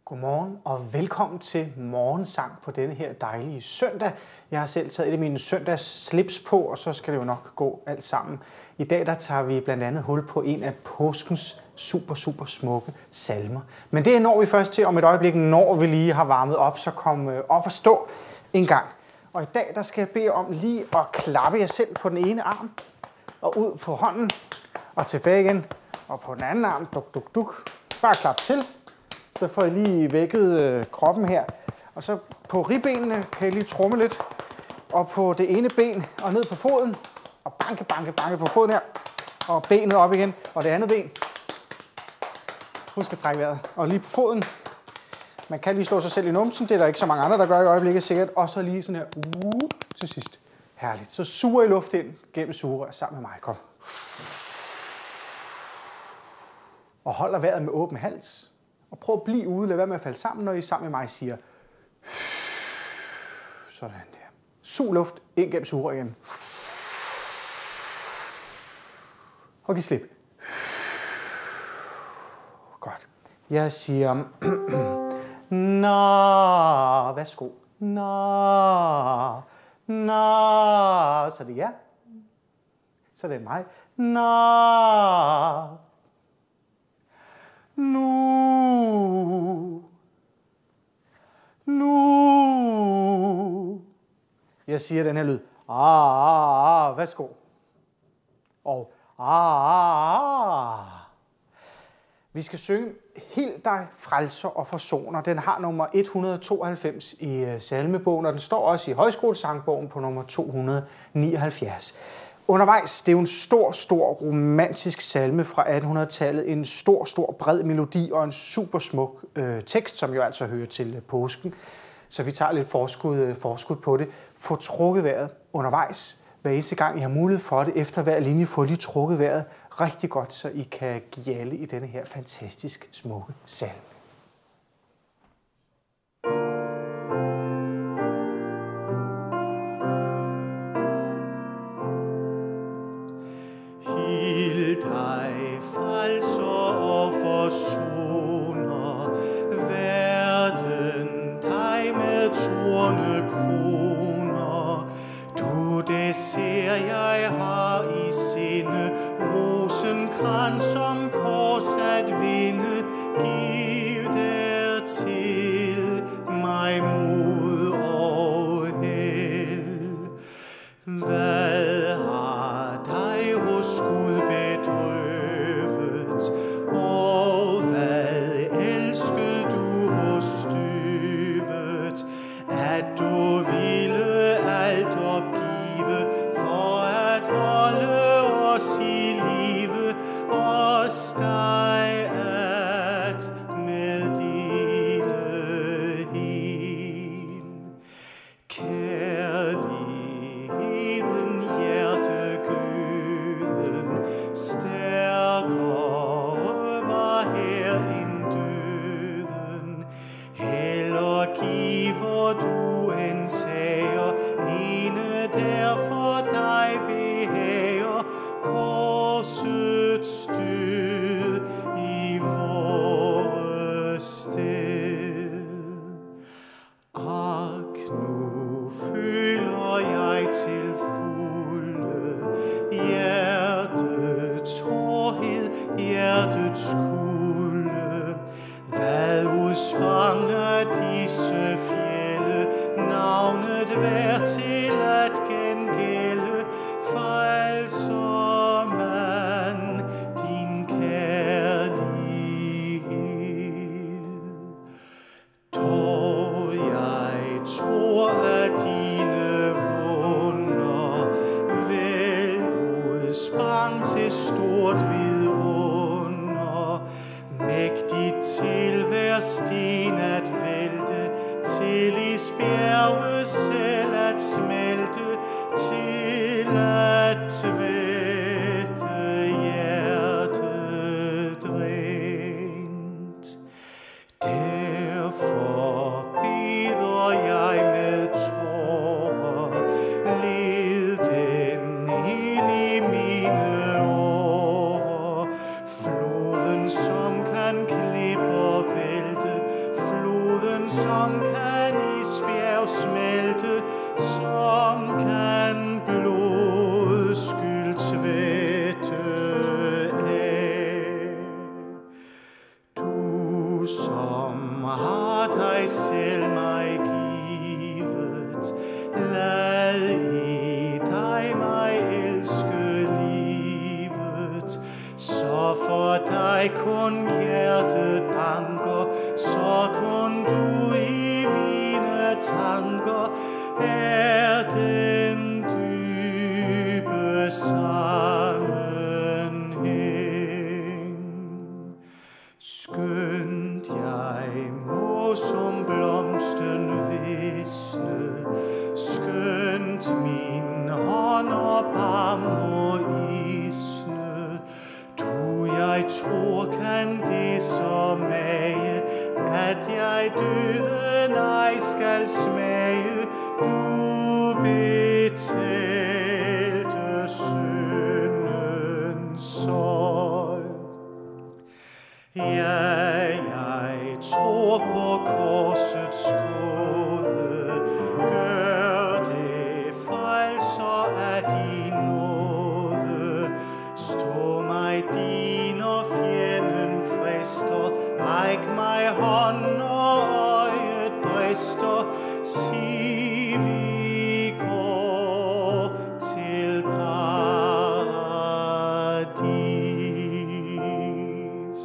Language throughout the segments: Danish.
Godmorgen og velkommen til morgensang på denne her dejlige søndag. Jeg har selv taget et af mine søndags slips på, og så skal det jo nok gå alt sammen. I dag der tager vi blandt andet hul på en af påskens super smukke salmer. Men det når vi først til om et øjeblik, når vi lige har varmet op, så kom op og stå en gang. Og i dag der skal jeg bede om lige at klappe jer selv på den ene arm, og ud på hånden, og tilbage igen, og på den anden arm, duk. Bare klap til. Så får I lige vækket kroppen her. Og så på ribbenene kan I lige tromme lidt. Og på det ene ben og ned på foden. Og banke på foden her. Og benet op igen. Og det andet ben. Husk at trække vejret. Og lige på foden. Man kan lige slå sig selv i numsen. Det er der ikke så mange andre, der gør i øjeblikket sikkert. Og så lige sådan her. Til sidst. Herligt. Så suger I luft ind gennem sugerør sammen med mig. Kom. Og holder vejret med åben hals. Og prøv at blive ude, lad være med at falde sammen, når I sammen med mig siger sådan der. Sug luft ind gennem sugerør igen. Og giv slip. Godt. Jeg siger nå, værsgo. Nå. Så det er jer. Så det er mig. Nå. Nu. Jeg siger den her lyd. Værsgo. Og Vi skal synge Hil dig, frelser og forsoner. Den har nummer 192 i salmebogen, og den står også i højskolesangbogen på nummer 279. Undervejs, det er jo en stor romantisk salme fra 1800-tallet. En stor bred melodi og en super smuk tekst, som jo altså hører til påsken. Så vi tager lidt forskud på det. Få trukket vejret undervejs. Hver eneste gang I har mulighed for det, efter hver linje, få lige trukket vejret rigtig godt, så I kan gjalde i denne her fantastisk smukke salme. Hil dig, frelser og forsoner, verden dig med tornekroner. Du, det ser jeg har i sinde, rosenkrans som kors at vinde. Giv dertil mig mod og held. Hvad har dig hos Gud bedrøvet, og hvad elskede du hos støvet, at du ville alt opgive for at holde os i live, os dig at meddele hel. Kærligheden, hjertegløden, stærkere var her end døden. Heller giver du end tager, ene derfor dig behager, korsets død i vores sted. Ak, nu føler jeg til fulde hjertets hårdhed, hjertets kulde. Hvad udsprang af disse fjelde, navnet værd til at gengælde, frelser man din kærlighed. Dog jeg tror, at dine wunder vel udsprang til stort vidunder, mægtigt til hver sten at vælte, til isbjerge selv at smelte, til at tvætte hjertet rent. Derfor beder jeg med tårer, led den ind i mine årer, floden som kan klippe og vælte, som kan isbjerg smelte, som kan blodskyld tvætte af. Du som har dig selv mig givet, lad i dig mig elske livet, så for dig kun hjertet banker, så kun du i mine tanker er den dybe sammenhæng. Skønt jeg må som blomsten visne, skønt min hånd og barm må isne, du jeg tror kan det så mage, at jeg døden ej skal smage. Du betalte syndens sold. Ja, jeg tror på korsets gåde, gør det frelser af din nåde. Stå mig bi, når fjenden frister, ræk mig hånd og øjet brister, sig vi går til paradis.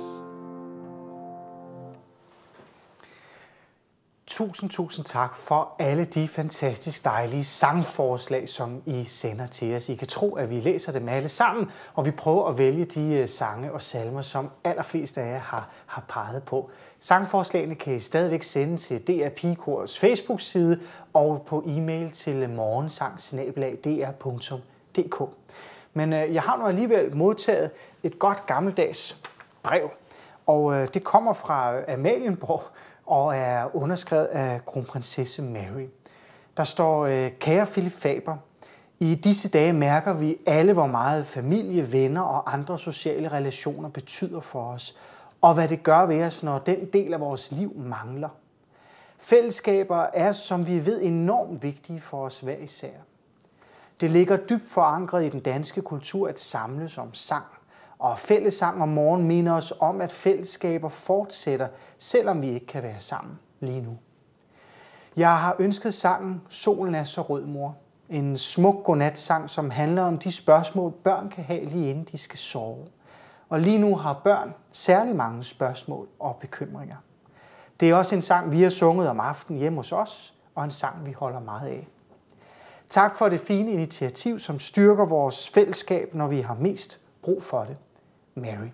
Tusind tak for alle de fantastisk dejlige sangforslag, som I sender til os. I kan tro, at vi læser dem alle sammen, og vi prøver at vælge de sange og salmer, som allerflest af jer har peget på. Sangforslagene kan I stadigvæk sende til DR Pigekorets Facebook-side og på e-mail til morgensang@dr.dk. Men jeg har nu alligevel modtaget et godt gammeldags brev, og det kommer fra Amalienborg og er underskrevet af kronprinsesse Mary. Der står: Kære Philip Faber, i disse dage mærker vi alle, hvor meget familie, venner og andre sociale relationer betyder for os, og hvad det gør ved os, når den del af vores liv mangler. Fællesskaber er, som vi ved, enormt vigtige for os hver især. Det ligger dybt forankret i den danske kultur at samles om sang, og fællessang om morgenen minder os om, at fællesskaber fortsætter, selvom vi ikke kan være sammen lige nu. Jeg har ønsket sangen Solen er så rød, mor. En smuk godnatsang, som handler om de spørgsmål, børn kan have lige inden de skal sove. Og lige nu har børn særlig mange spørgsmål og bekymringer. Det er også en sang, vi har sunget om aftenen hjemme hos os, og en sang, vi holder meget af. Tak for det fine initiativ, som styrker vores fællesskab, når vi har mest brug for det. Mary.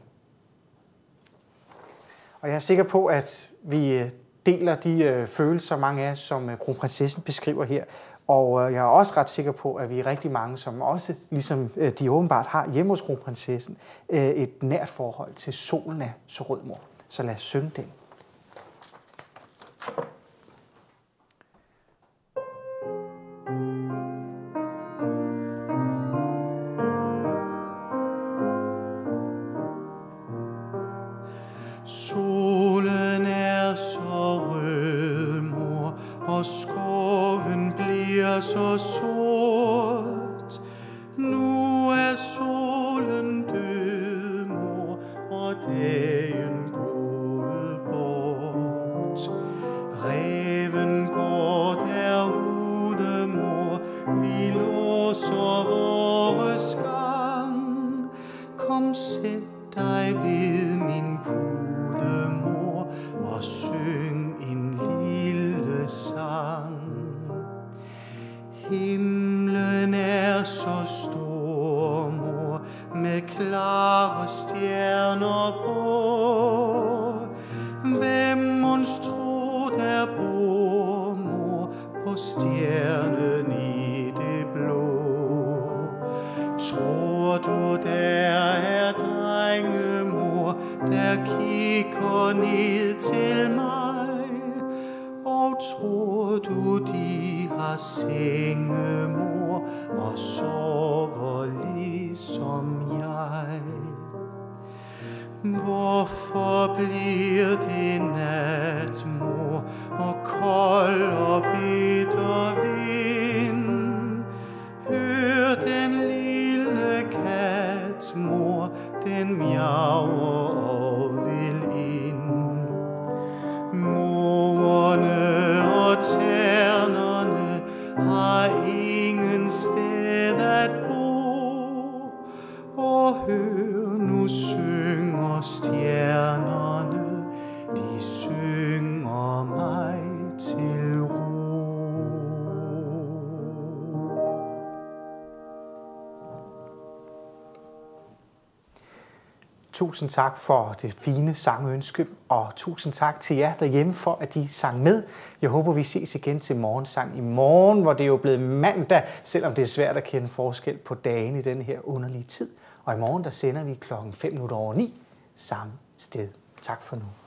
Og jeg er sikker på, at vi deler de følelser, mange af os, som kronprinsessen beskriver her. Og jeg er også ret sikker på, at vi er rigtig mange, som også, ligesom de åbenbart har hjemme hos kronprinsessen, et nært forhold til Solen er så rød, mor. Så lad os synge den. Solen er så rød, mor, og skoven bliver så sort. Nu er solen død, mor, og dagen gået bort. Ræven går derude, mor, vi låser vores gang. Kom, sæt dig ved min pude, mor, og syng en lille sang. Himlen er så stor, mor, med klare stjerner på. Hvem monstro der bor, mor, på stjernen i det blå? Tror du, der er drenge, mor, der kigger ned til mig? Og tror du, de har senge, mor, og sover ligesom jeg? Hvorfor bliver det nat, mor, og ternerne har ingen sted at bo. Og hør, nu synger stjernerne, de synger mig til ro. Tusind tak for det fine sangønske, og tusind tak til jer derhjemme for, at I sang med. Jeg håber, vi ses igen til morgensang i morgen, hvor det er jo blevet mandag, selvom det er svært at kende forskel på dagen i denne her underlige tid. Og i morgen der sender vi 9:05 samme sted. Tak for nu.